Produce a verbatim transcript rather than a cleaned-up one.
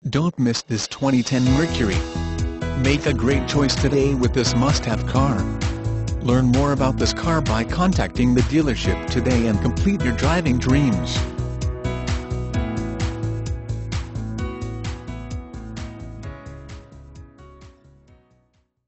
Don't miss this twenty ten Mercury. Make a great choice today with this must-have car. Learn more about this car by contacting the dealership today and complete your driving dreams.